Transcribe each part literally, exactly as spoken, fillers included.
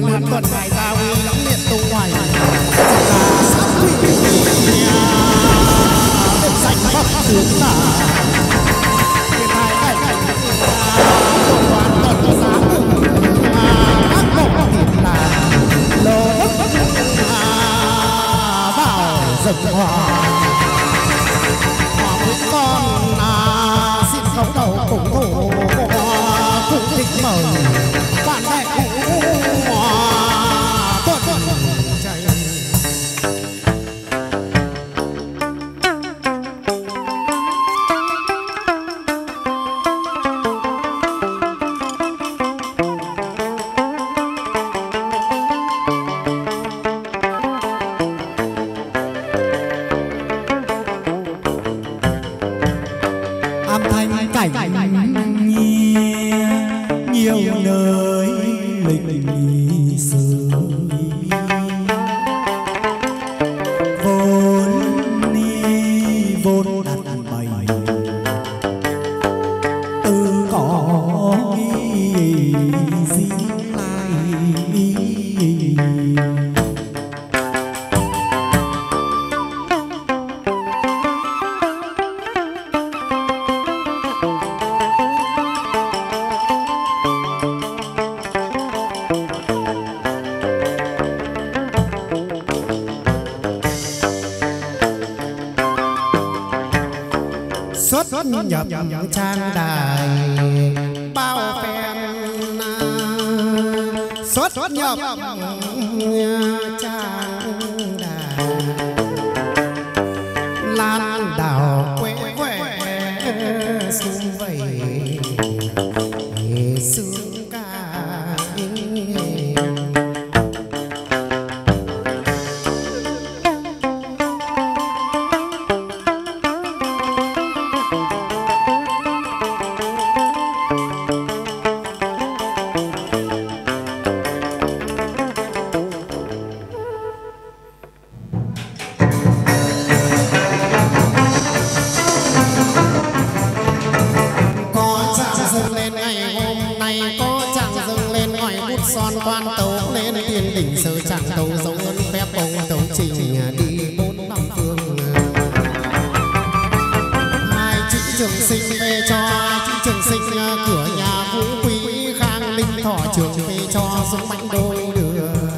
quan lớn tuần ngày gia uy lẫm liệt tung ngoài sát quỷ đêm xanh khắp xuống là thiên thái cảnh tổng quan tuần giá các bộ thịt là lô vào rừng hòa con à, xin khấu đầu cùng thủ cùng thích mời bạn bè cùng tuần chạy âm thanh cảnh nhiều nơi lịch sử vốn ni vốn đặt bày từ có gì lại xuất nhập trang đài bao phen xuất nhập trang đài lan đảo quê quê xuống vầy sướng ca son quan tấu lên tiên đỉnh sơ chẳng tấu dấu ơn phép ông tấu trình đi bốn năm phương hai chữ trường sinh về cho hai chữ trường sinh cửa nhà vũ quý khang linh thọ trường về cho dũng mạnh đôi đường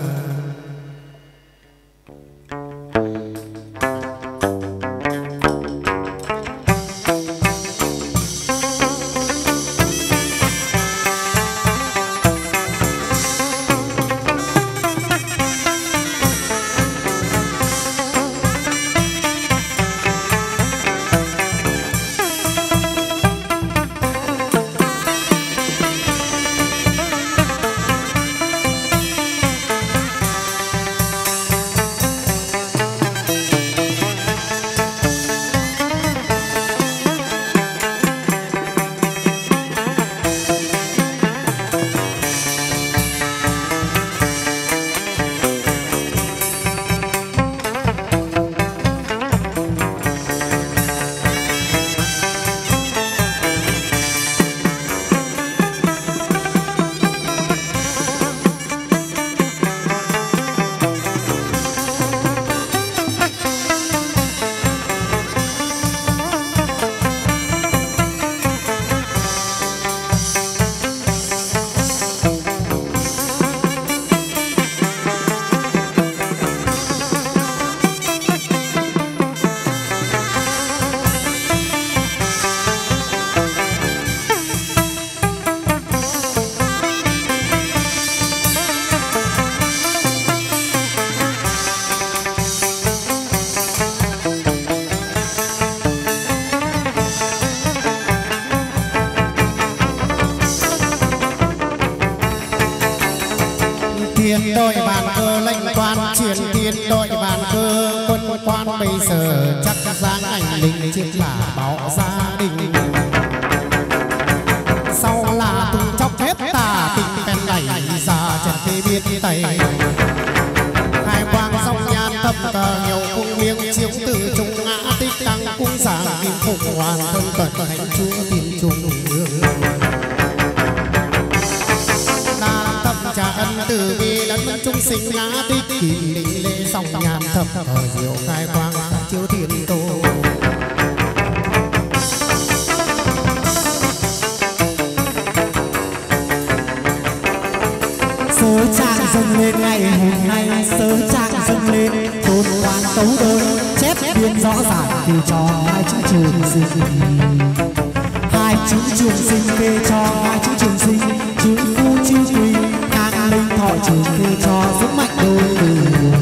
thiên đội bàn cơ lệnh quan truyền thiên đội bàn cơ quân quan bây giờ chắc giang ảnh linh chiếc là bảo gia đình sau là tung chóc hết tà tình bèn đẩy ra trần thế biết tay hai quang song nhan thập cờ nhiều cung miếng chiếu từ trung ngã tích tăng cung giảng kim phục hoàng thân cận thánh chúa tiên trung trà ân từ bi lẫn chúng sinh ngã tích kỷ định lễ song nhàn thập ở diệu khai quang chiếu thiên tô. Sớ trạng dâng lên ngày hôm nay, sớ trạng dâng lên tôn quan tấu đơn chép biên rõ ràng kê cho hai chữ trường sinh. Hai chữ trường sinh kê cho hai chữ trường sinh, chữ phu chữ quý ngang linh thọ trường kê cho sức mạnh đôi từ.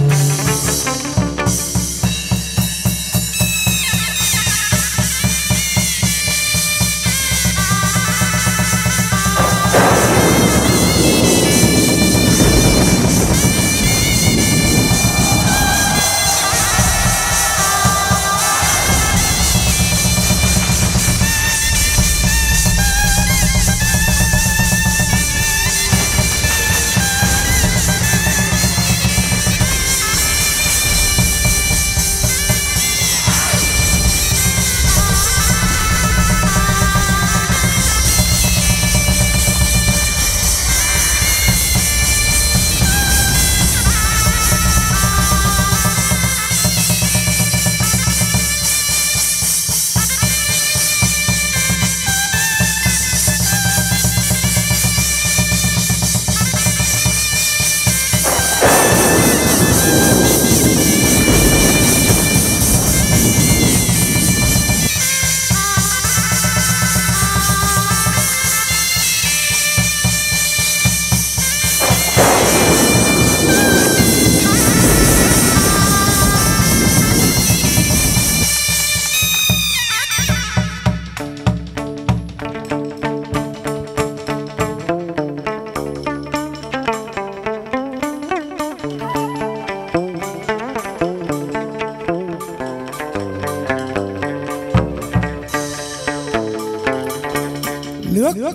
nước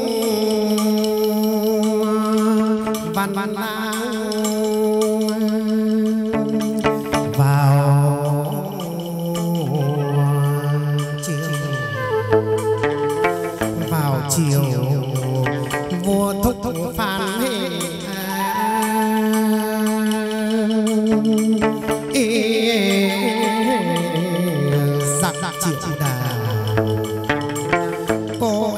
văn văn vào chiều vào chiều vua thúc thúc phán giặc giặc triệu đà cô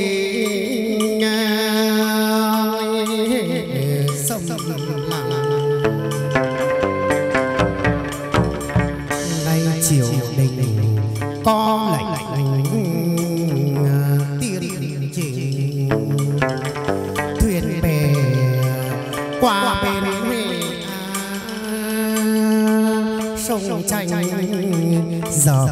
sông lặng nay chiều đình có lệnh tiên trình thuyền bè qua bên sông tranh dọc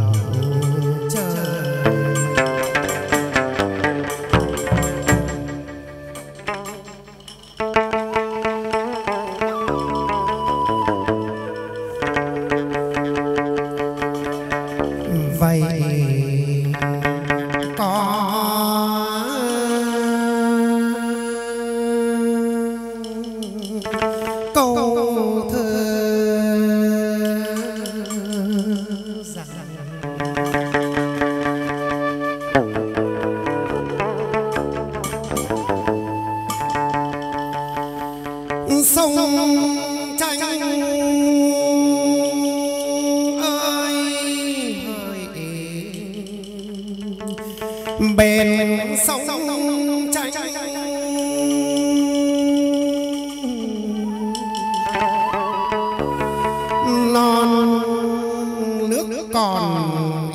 vậy có câu thơ rằng sông tranh bên sông tranh non nước còn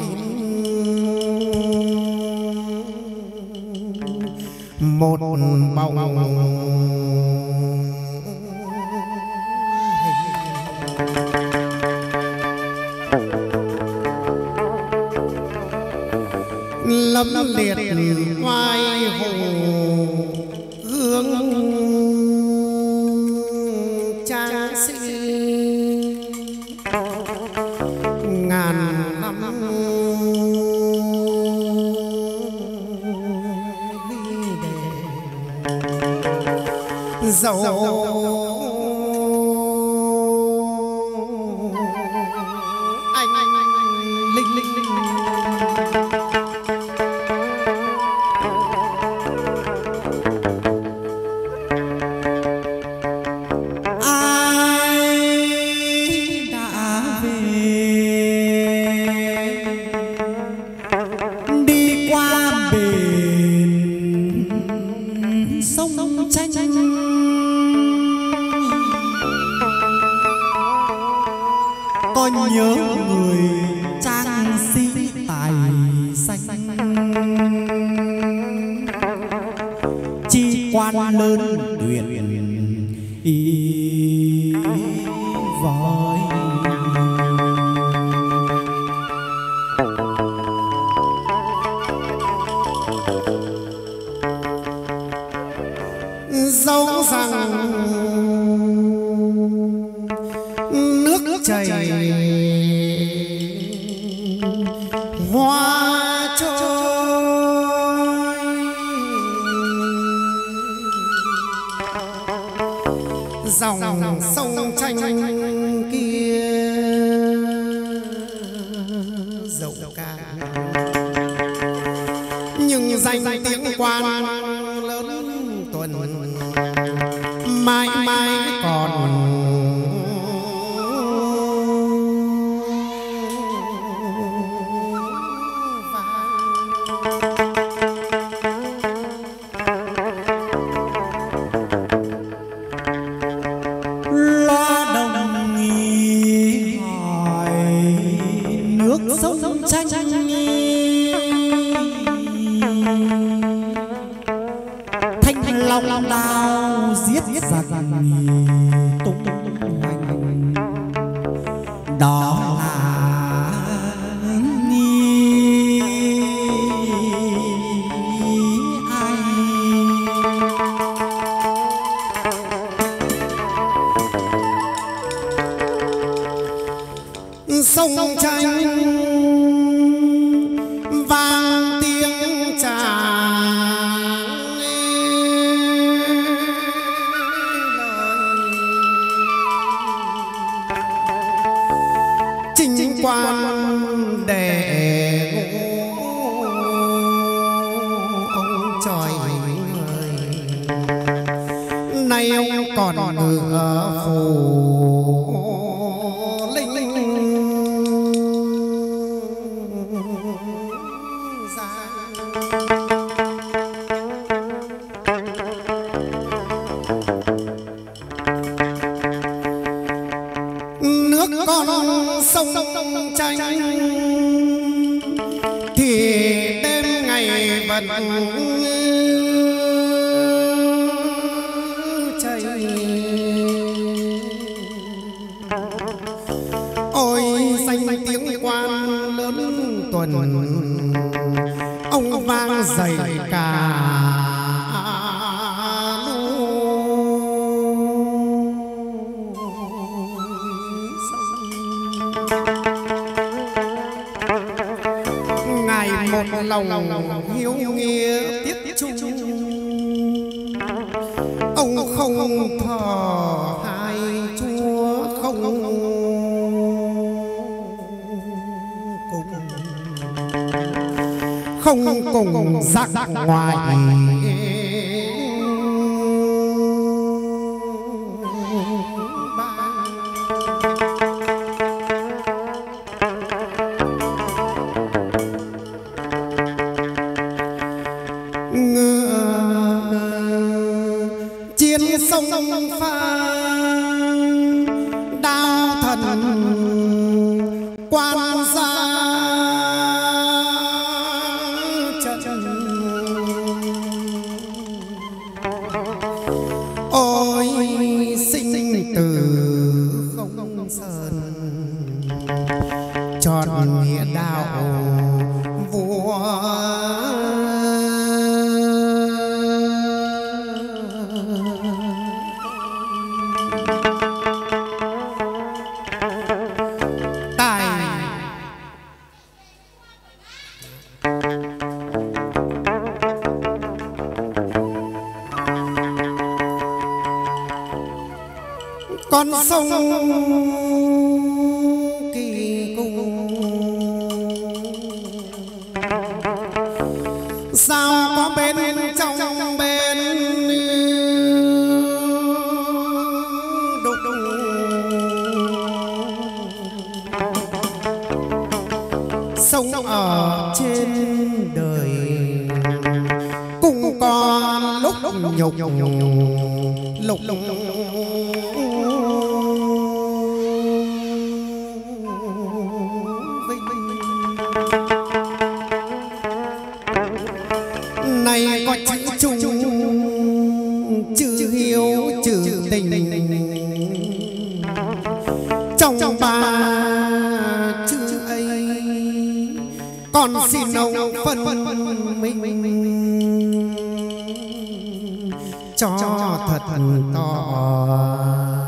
một bóng lâm liệt oai hùng hương trang sĩ ngàn năm ghi đề dấu anh linh linh linh nhớ người trang sĩ tài xanh, chi quan lớn tuyệt ý vời. dẫu rằng nước chảy hoa trôi, dòng sông tranh kia dẫu cả nhưng danh tiếng quan lớn tuần mãi mãi còn loa đồng nghi hỏi nước sông tranh thanh long đao giết giặc tung hoành, đó là nhi ai. sông tranh vang tiếng tràng chính quan để ông trời người nay ông còn ngựa phù nước con sông tranh thì đêm ngày vẫn chảy. Ôi danh tiếng quan lớn tuần ông vang dậy cả ngài một lòng hiếu nghĩa tiết trung, ông không thờ hai chúa, không cùng không cùng giặc ngoài chiến sông pha đao thần quan gia trận. Ôi sinh tử không sơn trọn nghĩa đạo vua con sông kỳ cung sao có bên trong bên đục sông ở trên đời cũng có lúc nhục lục phân minh cho thật to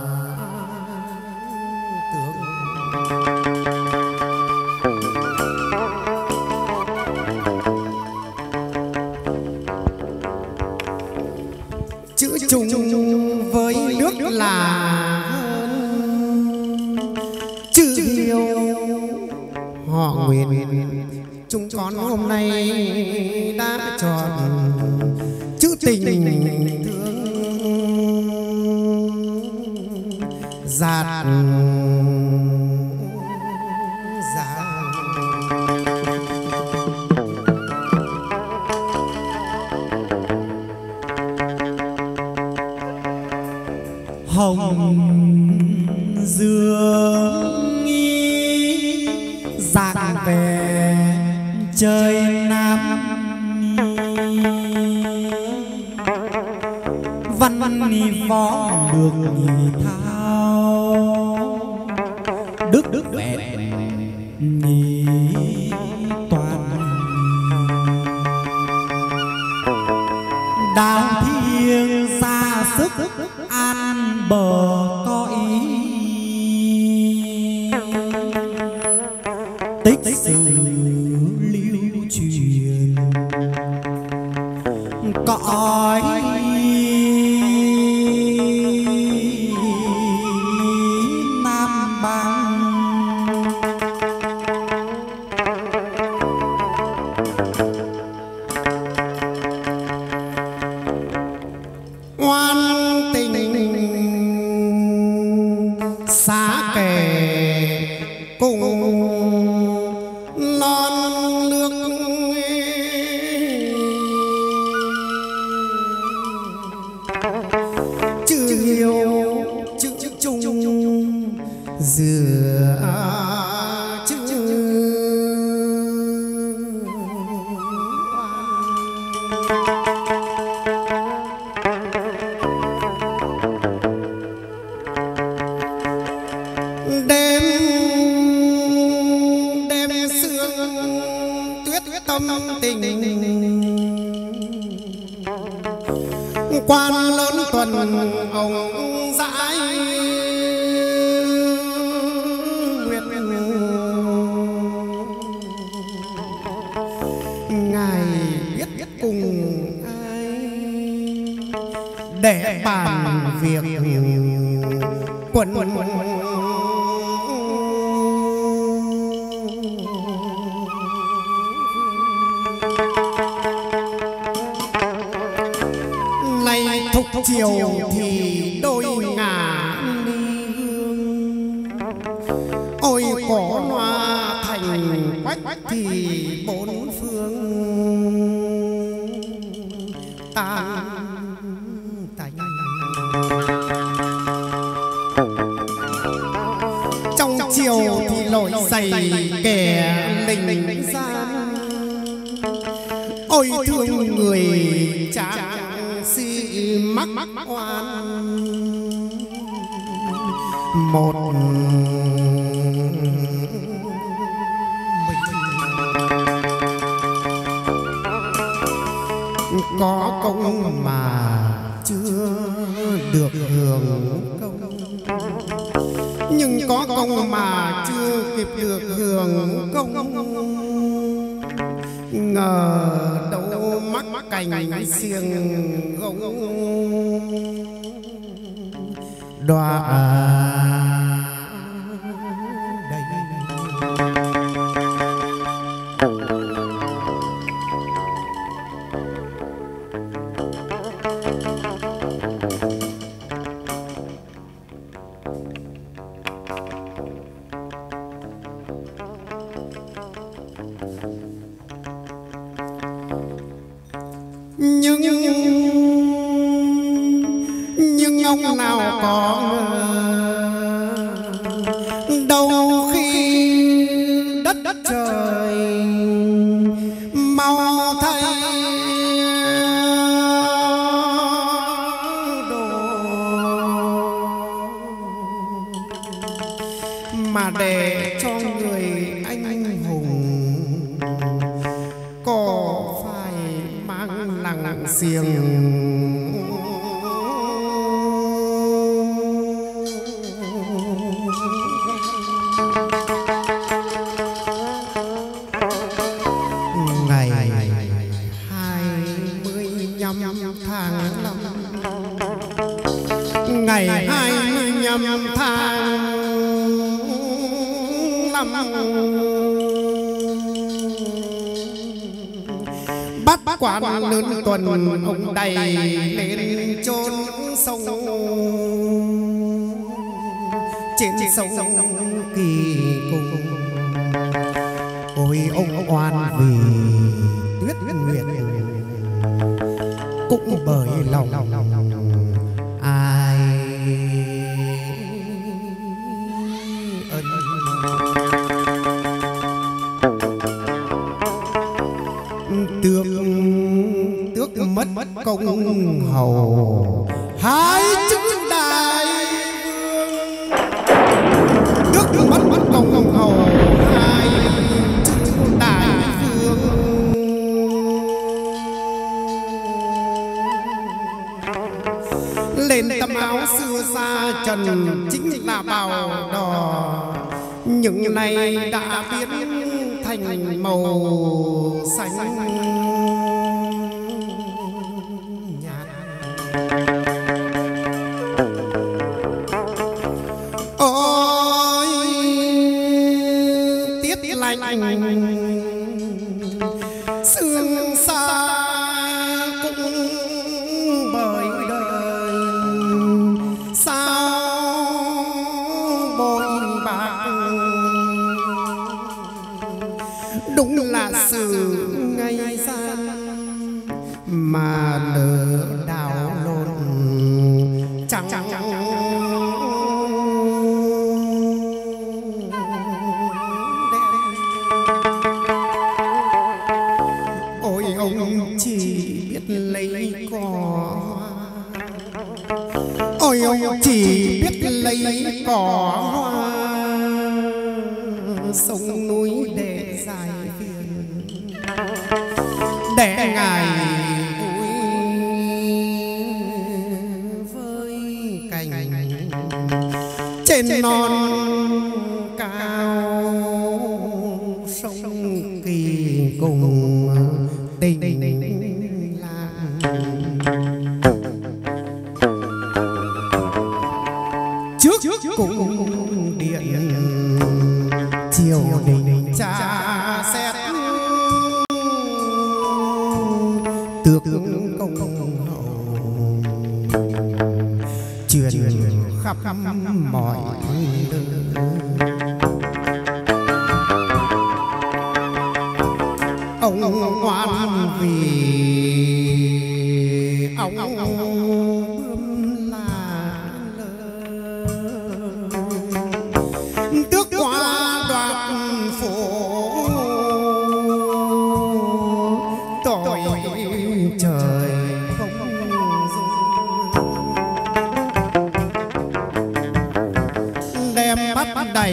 chữ chung với nước là chữ hiếu họ nguyện chúng con hôm nay đã chọn chữ tình thương dạt hồng dương nghi dạng về trời nam văn ni võ được nhị thao đức đức vẹn nhị toàn đào thiên ra sức an bờ có ý tích sử lưu truyền cõi Nam Bang. oan tình xá kề cùng non nước chữ hiếu chữ chung giữa chữ đêm đêm sương tuyết tâm tình quan lớn tuần ông dãi nguyệt ngài biết cùng ai để bàn việc quần này thục chiều thì đôi ngả ly hương ôi có loa thành quách thì bốn phương tan tành trong chiều thì nổi dày kẻ linh gian ôi thương người chàng si mắc oan một có công mà chưa được hưởng công nhưng có công mà chưa kịp được hưởng công ngờ đâu mắc cành xiềng gông đọa đây. nhưng nhưng ông nào có ngờ đâu khi đất đất trời mau thay đồ mà để cho người anh hùng có xiềng ngày hai mươi lăm tháng năm, ngày hai mươi lăm tháng năm bắt quan lớn tuần ông đầy lên chốn sông trên sông Kỳ Cùng. Ôi ông oan vì tuyết nguyệt cũng bởi lòng ai ân. Tước tước mất công hầu hai chữ đại vương, tước mất mất công hầu hai chữ đại vương. Lên tấm áo xưa xa trần chính là bào đỏ, những này đã biến thành màu xanh nhạt. Ôi tiết lạnh sương xa cũng bởi đời sao bội bạc. Đúng là sự ngày gian mà lỡ đào lộn chẳng ôi ông chỉ biết lấy cỏ, ôi ông chỉ biết lấy cỏ sông núi để dài phiền, để ngài vui với cành trên non cao sông Kỳ Cùng tình làng. Trước cung điện triều đình tra xét tước công hầu, truyền khắp mọi nơi. Ông oan vì ông bướm là tước qua đoạt phố tội trời không dung, đem bắt đầy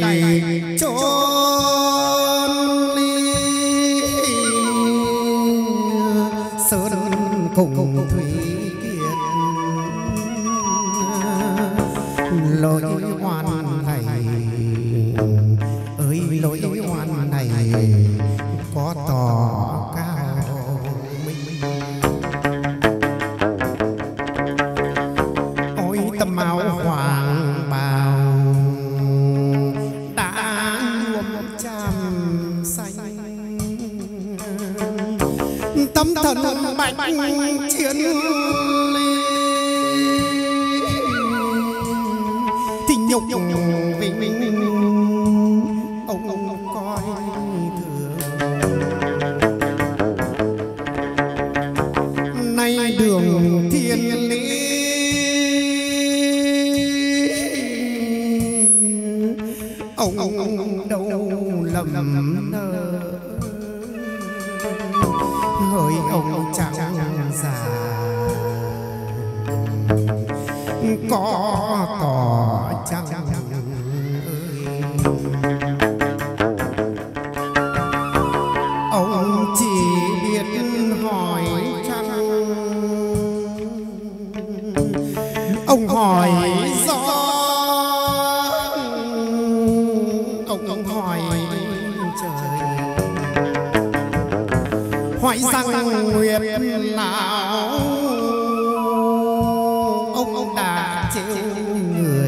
chốn ly sơn cùng thủy kiệt. Lỗi oan này ơi lỗi oan này có tỏ cao minh. Ôi tấm áo hoàng bào đã nhuộm chàm xanh, tấm thần bạch chiến ly thì nhục vì mình ông coi thường. Nay đường thiên lý ông đâu lầm nơ, hỡi ông chẳng già có tỏ chăng ơi. Ông chỉ biết hỏi chăng hỏi rằng nguyệt lão ông ông đã chịu người.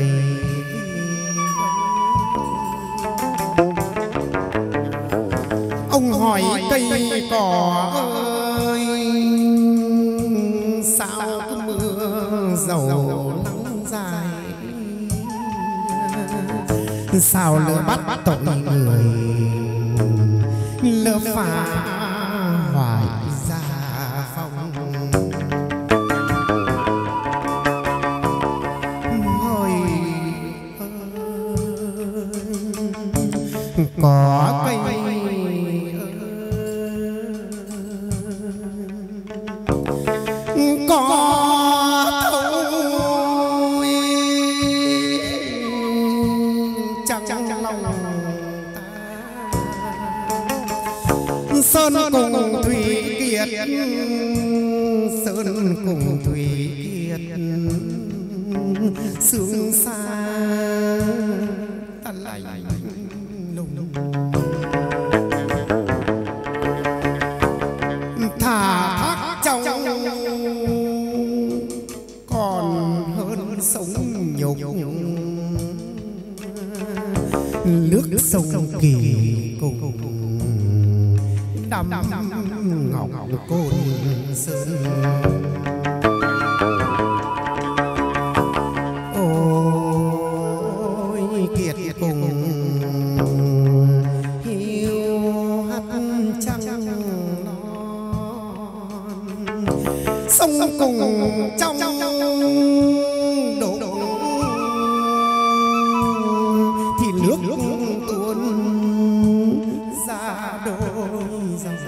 Ông hỏi cây cỏ ơi sao cứ mưa dầu nắng dài, sao lỡ bắt tội người lỡ phá hoại gia phong. Hồi có cây có thâu chẳng lòng sơn cùng thủy kiệt, sơn cùng thủy kiệt sương xa ta lạnh lùng thả thác trong còn hơn sống nhục. Nước sông Kỳ cùng đầm ngọc côn sơn. Ôi kiệt cùng hiu hắt trăng non, sông cùng trong đổ thì nước tuôn ra đôi dòng.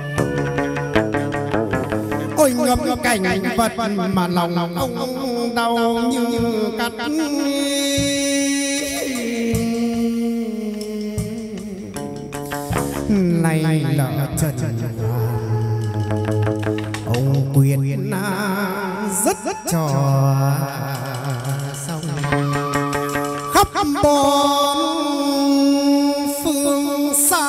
Ôi ngập cảnh vật mà lòng ông đau như cắt. Này lỡ trần ông quyền rất rất trò xong khắp bốn phương xa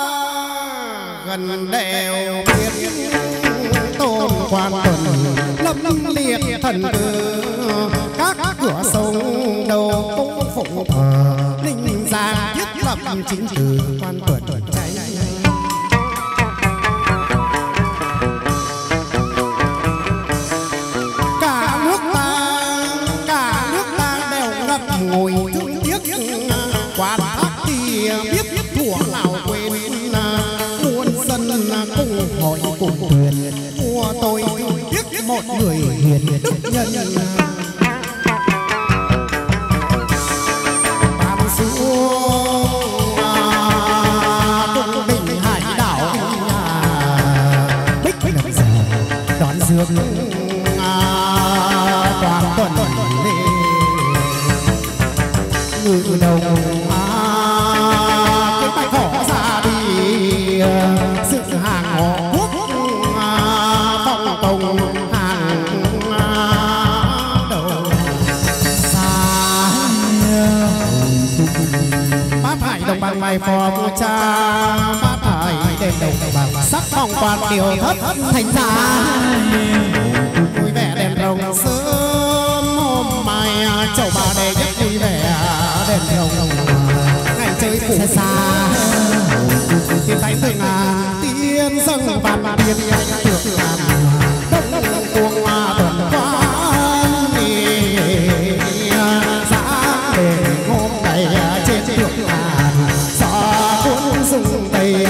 gần đều biết tôn quan tuần lâm lâm liệt thần tử. Các cửa sông đầu cũng phụng thờ linh giang thiết lập chính từ quan tuần cháy. Cả nước ta cả nước ta đều ngập ngồi thương tiếc, quan thác thì biết thuở nào quên. Muôn dân cùng hỏi cùng thuyền của tôi tiếc một người hiền đức nhân. Tam xuống Đông Bình hải đảo Bích Lập giờ đón dương toàn tuần lễ ngự đầu cái tay khỏ ra đi sự hàng họ quốc phong công hàng đầu xa. Bát hải đồng bằng mày phò vua cha, bát hải đêm đồng bằng sắc phong quan điều thất thành ra. Vui vẻ đèn rồng sớm hôm mai chầu bà đề nhất vui vẻ đèn rồng ngày chơi phủ xa. Tiên thánh từng ngàn tiên dâng bàn bàn tiên anh tượng ngàn đông cuồng hoa tuần quán giá đền hôm nay trên tượng ngàn gió cuốn rung tây.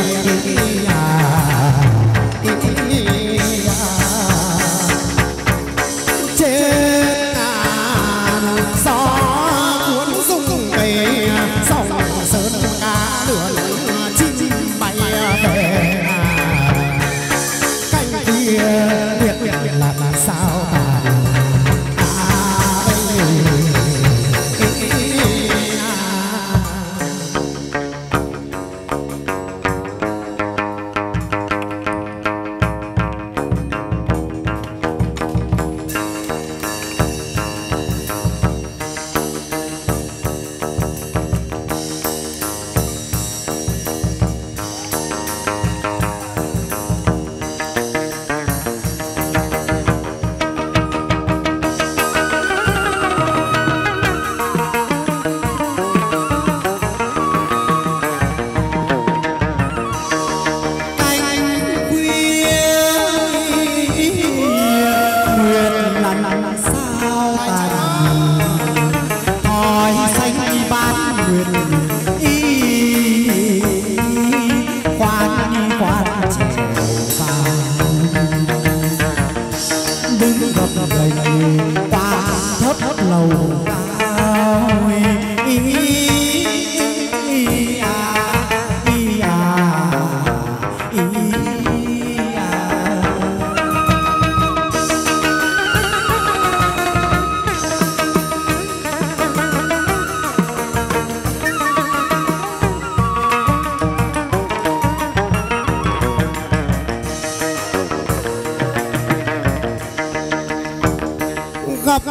Trên ngàn gió cuốn rung tây sông sơn cá lửa chim bay về cánh kia biết là sao tàn.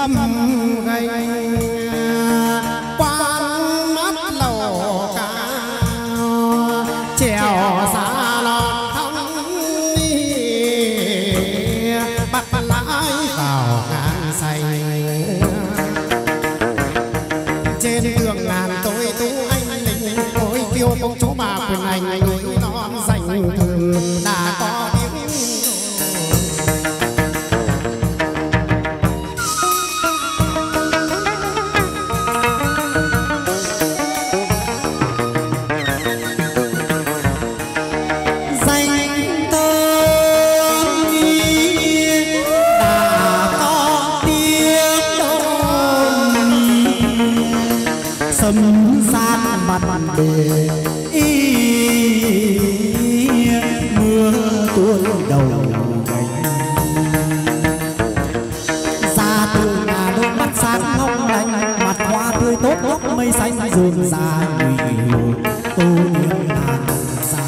cầm gầy quan mắt lầu cao trèo xa lọt thông bắt lái vào ngàn say trên đường ngàn tôi tú anh lính ôi kêu công chúa bà quyền hành núi non dành thường đã có tiếng sấm sát mặt bề mưa tuôn đầu gánh ra từ nhà đôi mắt sáng long lanh mặt hoa tươi tốt gốc mây xanh rộn ra nhụy tô những ngàn xa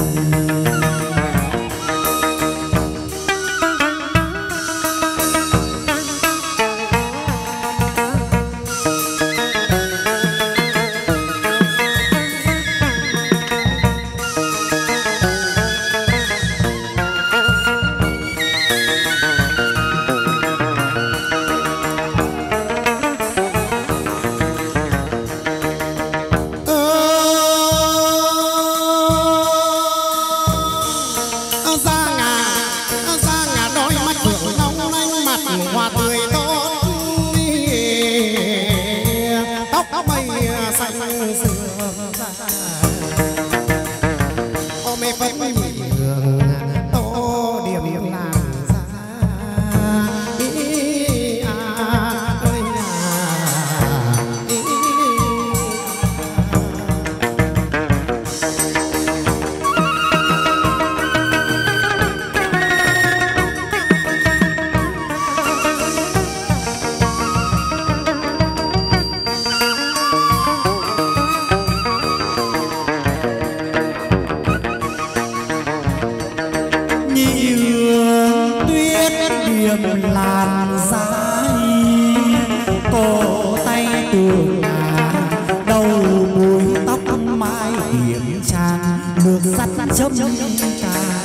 làn dài cổ tay tường nhà đầu búi tóc mái điểm trang nước sắt chấm cài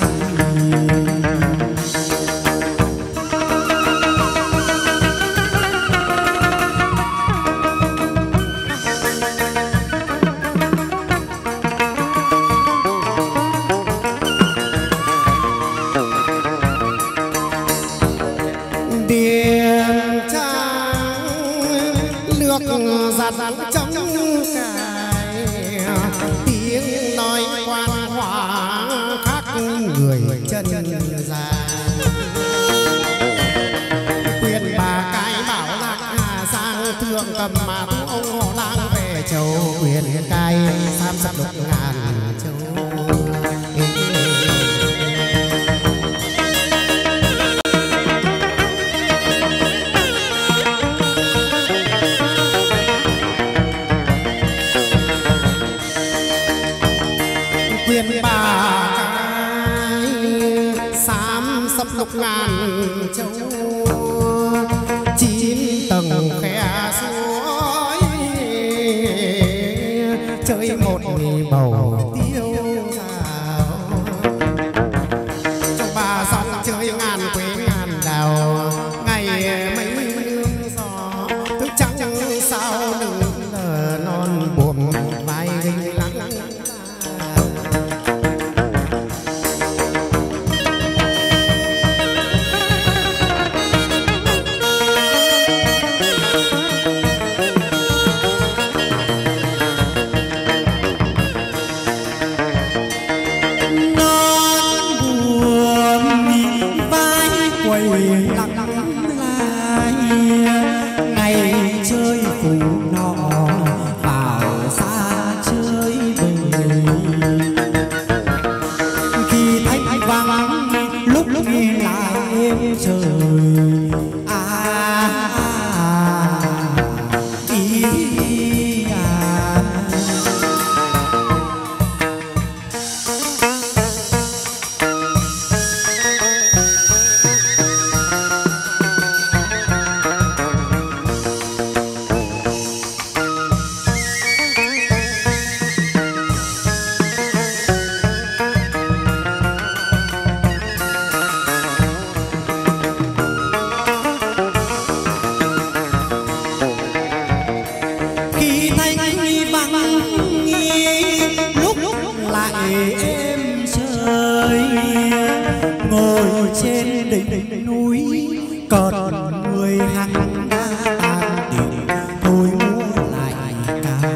giặt trong cài tiếng nói quan hòa khác người chân già quyền bà cái bảo lạc hà sang thượng cầm mà ông họ lang về châu quyền cai sam sắp lục ngàn châu quyền bà cái xám sắp lục ngàn châu chín tầng khe suối chơi một bầu tiêu rào trong bà dòng chơi ngàn quế ngàn đào ngày mấy nương gió thức trắng sao đừng lờ non buồn vai gánh lắng thanh vắng lúc lúc lại êm trời ngồi trên đỉnh núi còn người hằng đã tàn tìm thôi mua lại cái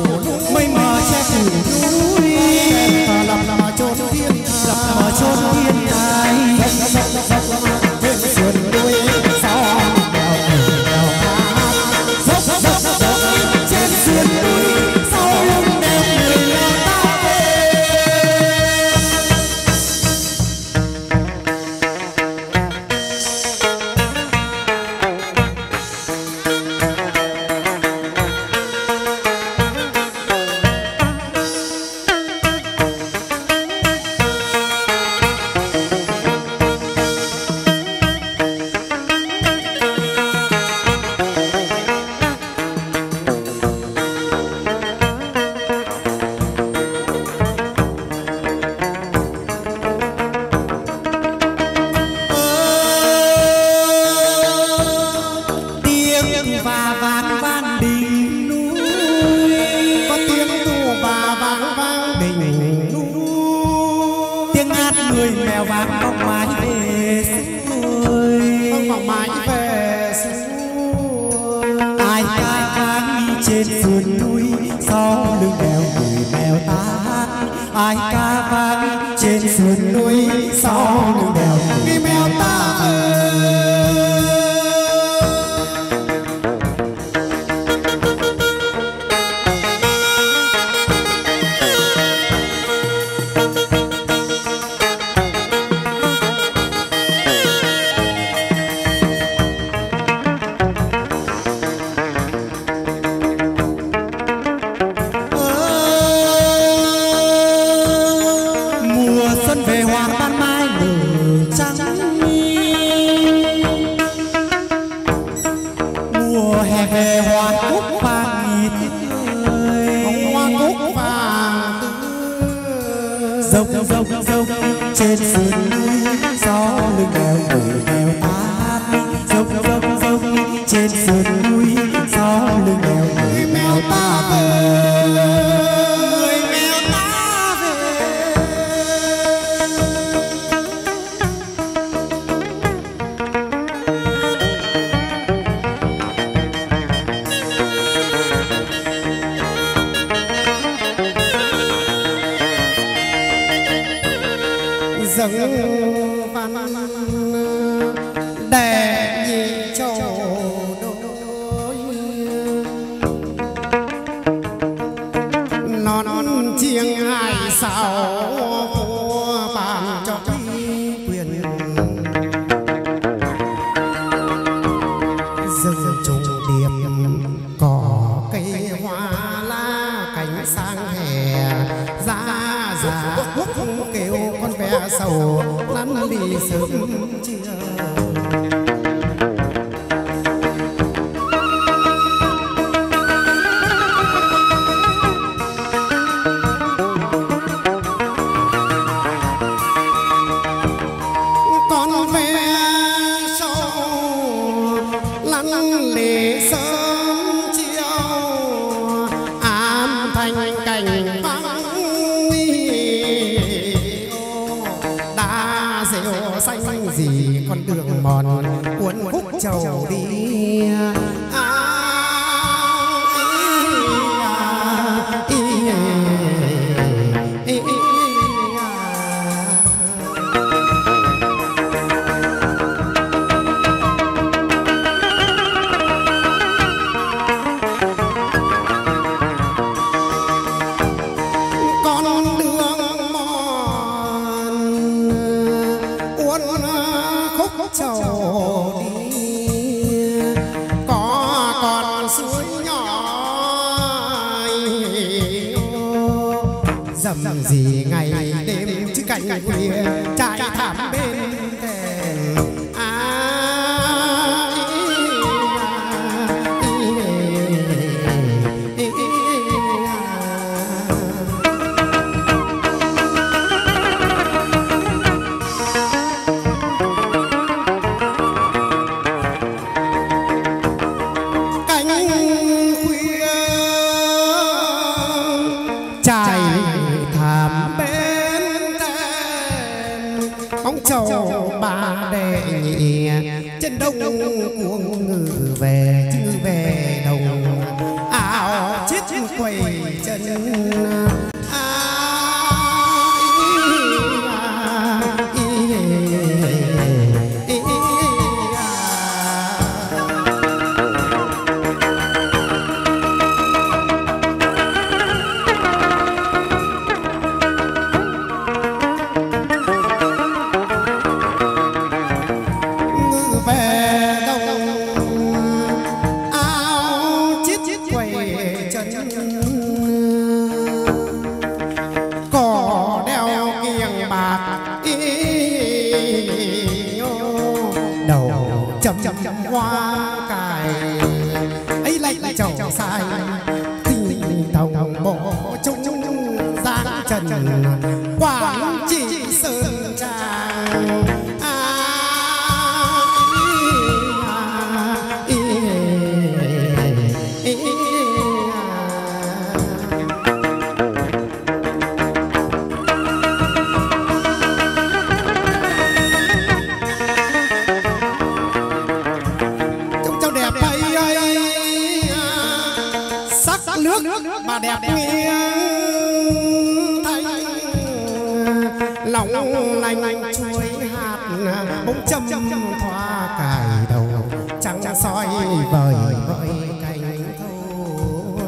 chốn thiên người mèo vàng bóng mái về xuôi bóng mái về xuôi ai ca vang đi trên sườn núi sau lưng đèo người mèo ta hát ai ca vang trên sườn núi sau lưng đèo người mèo ta trên sườn núi gió lưng đèo người mèo hát dốc dốc dốc trên sườn núi gió lưng đèo người mèo ta về người mèo ta về dâng văn để nhị châu đôi non chiêng hai sao vua bàn cho quyền rừng trùng điệp cỏ cây hoa lá cánh sang hè ra già kêu con bé sầu lăn đi sớm chiều con bé sầu lăn lì sớm chiều am thành cảnh vắng rêu xanh gì con đường mòn cuốn khúc trầu đi à, ý, ý, ý, ý, ý, con đường mòn khúc trầu đi có con suối nhỏ dầm gì ngày đêm chứ cảnh khuya trải thảm bên thềm trải thảm bên thềm bóng trầu ba đệ nhị trên đông cuồng ngự về chứ về đồng áo chết quầy chân cỏ đeo kiềng bạc đầu chấm chấm hoa cài ấy lại lại chầu sai tình đồng bộ chung giang trần quảng trị sơn tràng bà đẹp nghiêng thanh lòng lành chuối hạt bông châm thoa cài đầu trắng soi vời vợi cành thâu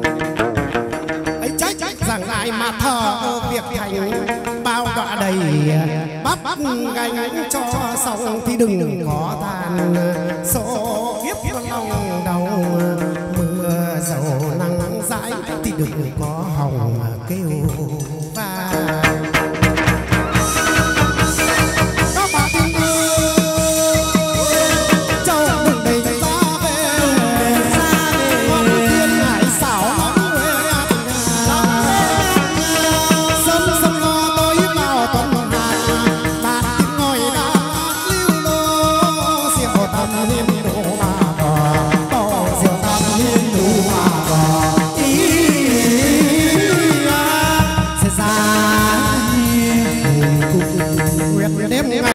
ấy trách rằng ai mà thờ việc thành bao đọa đầy bắp gánh cho xong thì đừng có than số kiếp lòng đầu mưa dầu nắng dãi thì đừng có hồng kêu